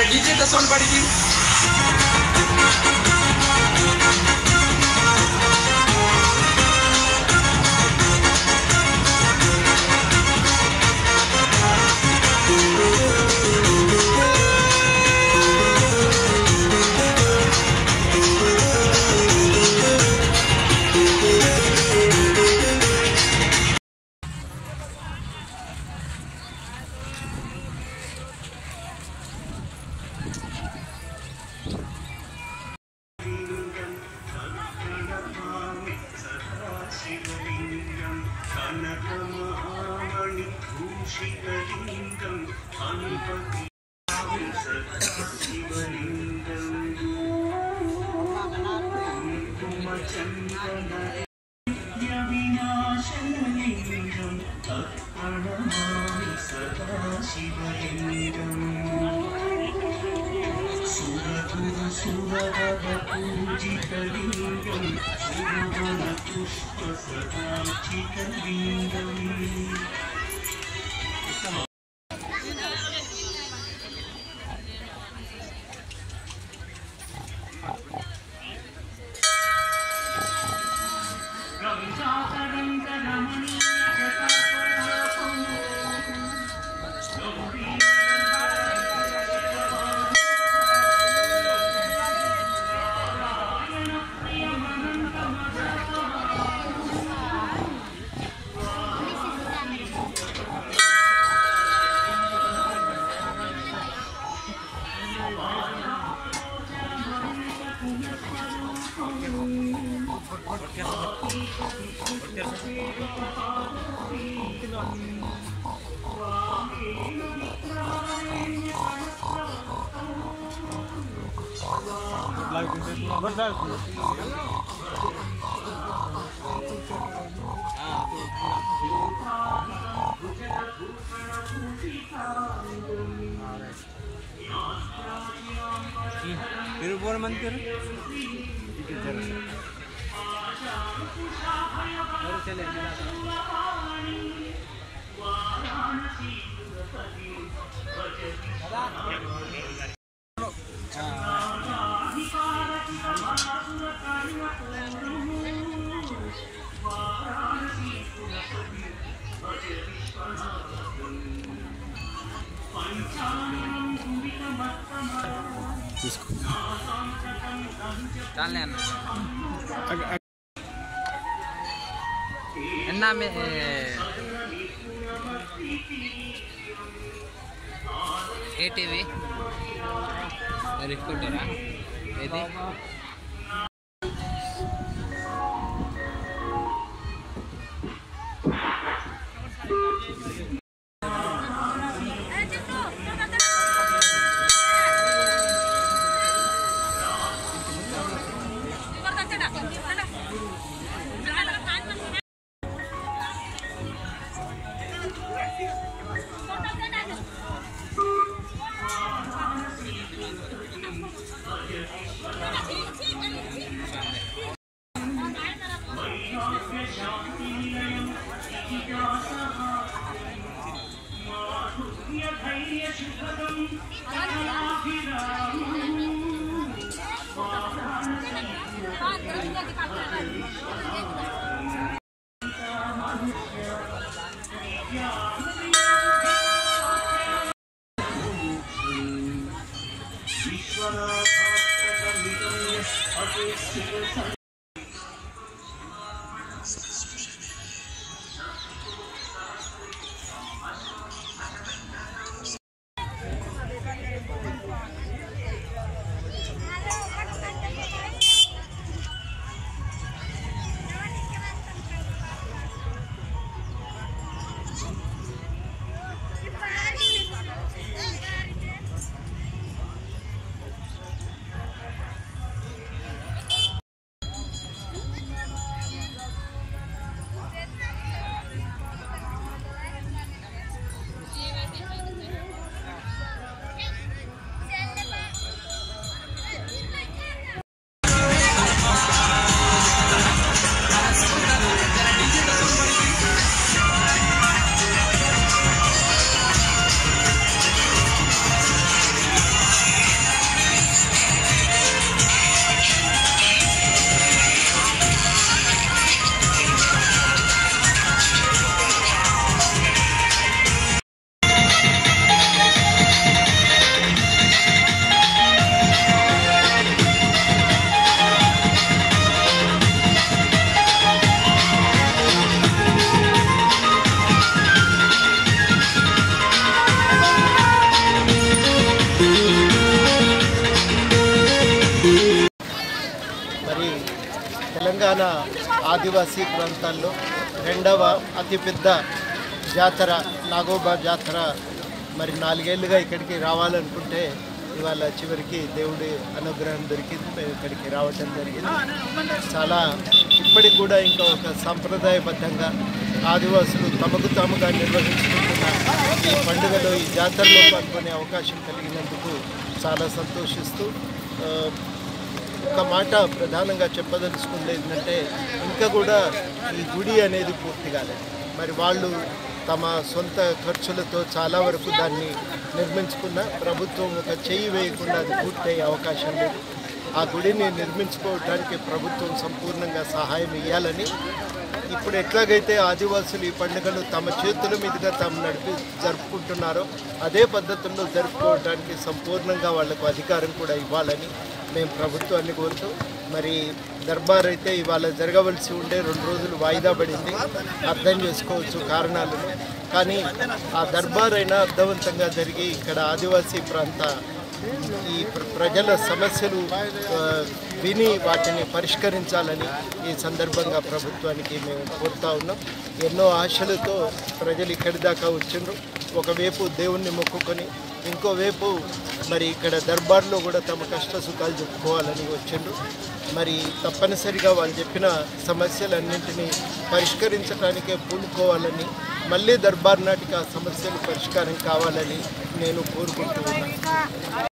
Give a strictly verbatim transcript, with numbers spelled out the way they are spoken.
DJ का sound बढ़ी फिर मन कर चले एन्ना में एटीवी रिकॉर्डरा ఏది తెలంగాణ ఆదివాసీ ప్రాంతాల్లో రెండవ అతిపెద్ద జాతర నాగోబా జాతర మరి నాలుగేళ్లుగా ఇక్కడికి రావాలనుకుంటే ఇవాళ చివరికి దేవుడి అనుగ్రహం దొరికింది. మేము ఇక్కడికి రావటం జరిగింది. చాలా ఇప్పటికి కూడా ఇంకా ఒక సాంప్రదాయబద్ధంగా ఆదివాసులు తమకు తాముగా నిర్వహించుకుంటున్న ఈ పండుగలో ఈ జాతరలో పాల్గొనే అవకాశం కలిగినందుకు చాలా సంతోషిస్తూ ఒక మాట ప్రధానంగా చెప్పదలుచుకుంది ఏంటంటే ఇంకా కూడా ఈ గుడి అనేది పూర్తి కాలేదు. మరి వాళ్ళు తమ సొంత ఖర్చులతో చాలా వరకు దాన్ని నిర్మించుకున్న ప్రభుత్వం ఒక చెయ్యి వేయకుండా అది పూర్తయ్యే అవకాశం లేదు. ఆ గుడిని నిర్మించుకోవడానికి ప్రభుత్వం సంపూర్ణంగా సహాయం ఇవ్వాలని, ఇప్పుడు ఎట్లాగైతే ఆదివాసులు ఈ పండుగను తమ చేతుల మీదుగా తాము నడిపి జరుపుకుంటున్నారో అదే పద్ధతుల్లో జరుపుకోవడానికి సంపూర్ణంగా వాళ్లకు అధికారం కూడా ఇవ్వాలని మేము ప్రభుత్వాన్ని కోరుతూ, మరి దర్బార్ అయితే ఇవాళ జరగవలసి ఉండే రెండు రోజులు వాయిదా పడింది. అర్థం చేసుకోవచ్చు కారణాలను. కానీ ఆ దర్బార్ అయినా అర్థవంతంగా జరిగి ఇక్కడ ఆదివాసీ ప్రాంత ఈ ప్రజల సమస్యలు విని వాటిని పరిష్కరించాలని ఈ సందర్భంగా ప్రభుత్వానికి మేము కోరుతా ఉన్నాం. ఎన్నో ఆశలతో ప్రజలు ఇక్కడి దాకా వచ్చిండ్రు. ఒకవైపు దేవుణ్ణి మొక్కుకొని, ఇంకోవైపు మరి ఇక్కడ దర్బార్లో కూడా తమ కష్ట సుఖాలు చెప్పుకోవాలని వచ్చిండ్రు. మరి తప్పనిసరిగా వాళ్ళు చెప్పిన సమస్యలన్నింటినీ పరిష్కరించడానికే పూనుకోవాలని, మళ్ళీ దర్బార్ నాటికి ఆ సమస్యలు పరిష్కారం కావాలని నేను కోరుకుంటూ ఉన్నాను.